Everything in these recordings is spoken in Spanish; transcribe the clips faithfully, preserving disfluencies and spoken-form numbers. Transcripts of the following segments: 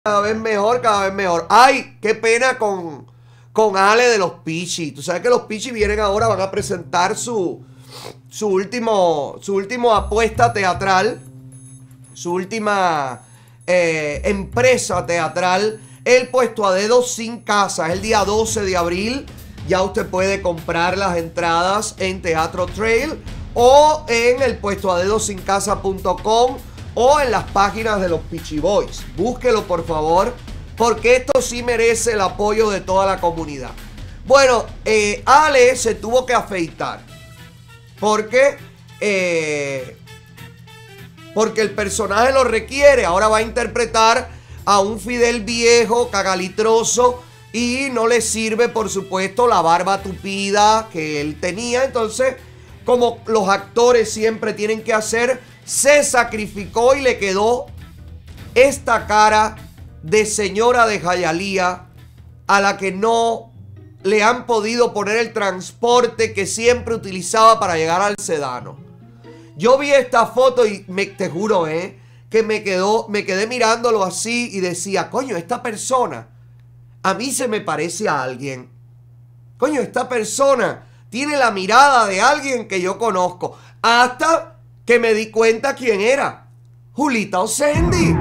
Cada vez mejor, cada vez mejor. Ay, qué pena con, con Ale de los Pichi. Tú sabes que los Pichi vienen ahora, van a presentar su, su último, su último apuesta teatral, su última eh, empresa teatral, el Puesto a Dedo Sin Casa. Es el día doce de abril. Ya usted puede comprar las entradas en Teatro Trail o en el puesto a dedo sin casa punto com o en las páginas de los Pichi Boys. Búsquelo, por favor, porque esto sí merece el apoyo de toda la comunidad. Bueno, eh, Ale se tuvo que afeitar porque, eh, porque el personaje lo requiere. Ahora va a interpretar a un Fidel viejo, cagalitroso, y no le sirve, por supuesto, la barba tupida que él tenía. Entonces, como los actores siempre tienen que hacer, se sacrificó y le quedó esta cara de señora de Hialeah a la que no le han podido poner el transporte que siempre utilizaba para llegar al Sedano. Yo vi esta foto y me, te juro, eh, que me, quedó, me quedé mirándolo así y decía, coño, esta persona a mí se me parece a alguien. Coño, esta persona tiene la mirada de alguien que yo conozco. Hasta que me di cuenta quién era. Julita Osendi.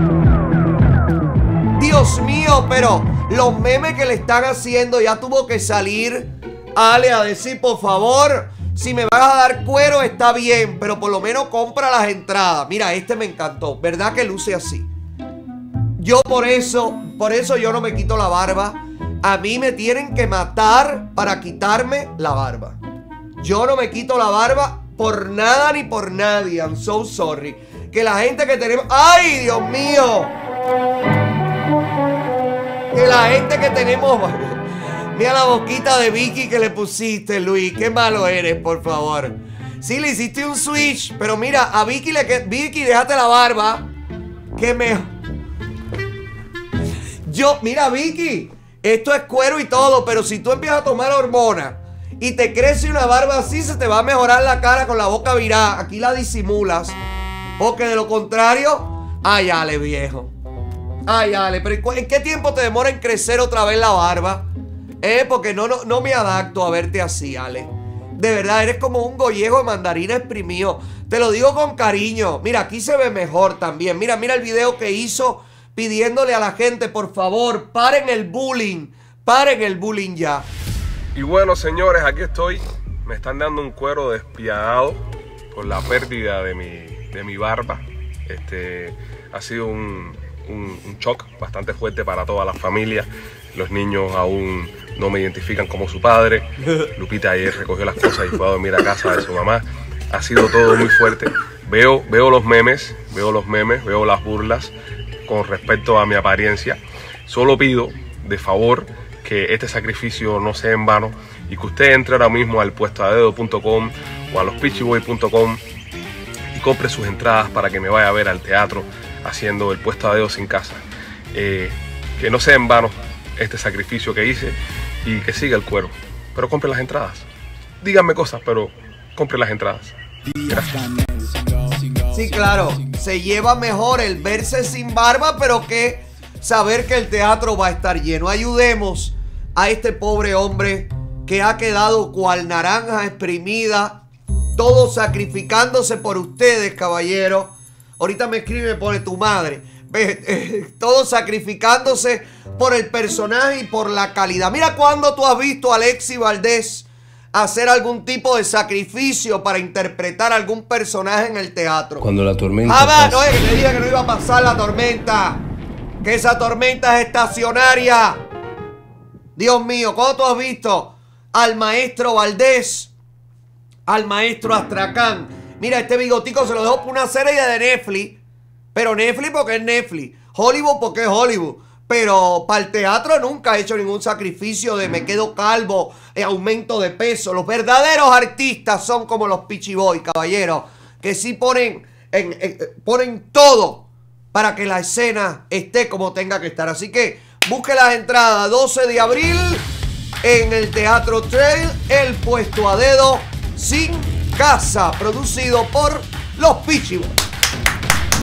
Dios mío, pero los memes que le están haciendo, ya tuvo que salir Ale a decir, por favor, si me vas a dar cuero está bien, pero por lo menos compra las entradas. Mira, este me encantó. ¿Verdad que luce así? Yo por eso, por eso yo no me quito la barba. A mí me tienen que matar para quitarme la barba. Yo no me quito la barba por nada ni por nadie. I'm so sorry. Que la gente que tenemos... ¡Ay, Dios mío! Que la gente que tenemos... Mira la boquita de Vicky que le pusiste, Luis. Qué malo eres, por favor. Sí, le hiciste un switch. Pero mira, a Vicky le... Vicky, déjate la barba. Que me... Yo, mira, Vicky, esto es cuero y todo, pero si tú empiezas a tomar hormonas y te crece una barba así, se te va a mejorar la cara con la boca virada. Aquí la disimulas. Porque de lo contrario, ay, Ale, viejo. Ay, Ale, pero ¿en qué tiempo te demora en crecer otra vez la barba? Eh, porque no, no, no me adapto a verte así, Ale. De verdad, eres como un gollejo de mandarina exprimido. Te lo digo con cariño. Mira, aquí se ve mejor también. Mira, mira el video que hizo pidiéndole a la gente, por favor, paren el bullying. Paren el bullying ya. Y bueno, señores, aquí estoy. Me están dando un cuero despiadado por la pérdida de mi, de mi barba. Este, ha sido un, un, un shock bastante fuerte para toda la familia. Los niños aún no me identifican como su padre. Lupita ayer recogió las cosas y fue a dormir a casa de su mamá. Ha sido todo muy fuerte. Veo, veo los memes, veo los memes, veo las burlas con respecto a mi apariencia. Solo pido de favor que este sacrificio no sea en vano y que usted entre ahora mismo al puesto a dedo punto com o a los pichi boy punto com y compre sus entradas para que me vaya a ver al teatro haciendo el Puesto a Dedo Sin Casa. Eh, que no sea en vano este sacrificio que hice y que siga el cuero. Pero compre las entradas. Díganme cosas, pero compre las entradas. Gracias. Sí, claro, se lleva mejor el verse sin barba, pero que saber que el teatro va a estar lleno. Ayudemos a este pobre hombre que ha quedado cual naranja exprimida, todo sacrificándose por ustedes, caballero. Ahorita me escribe y me pone tu madre. Todo sacrificándose por el personaje y por la calidad. Mira cuando tú has visto a Alexis Valdés hacer algún tipo de sacrificio para interpretar algún personaje en el teatro. Cuando la tormenta ah, no es que me diga que no iba a pasar la tormenta, que esa tormenta es estacionaria. Dios mío, ¿cuándo tú has visto al maestro Valdés, al maestro Astracán? Mira, este bigotico se lo dejó por una serie de Netflix, pero Netflix porque es Netflix, Hollywood porque es Hollywood. Pero para el teatro nunca he hecho ningún sacrificio de me quedo calvo, eh, aumento de peso. Los verdaderos artistas son como los Pichi Boy, caballeros, que sí ponen, en, en, ponen todo para que la escena esté como tenga que estar. Así que busque las entradas doce de abril en el Teatro Trail, el Puesto a Dedo Sin Casa, producido por los Pichi Boy.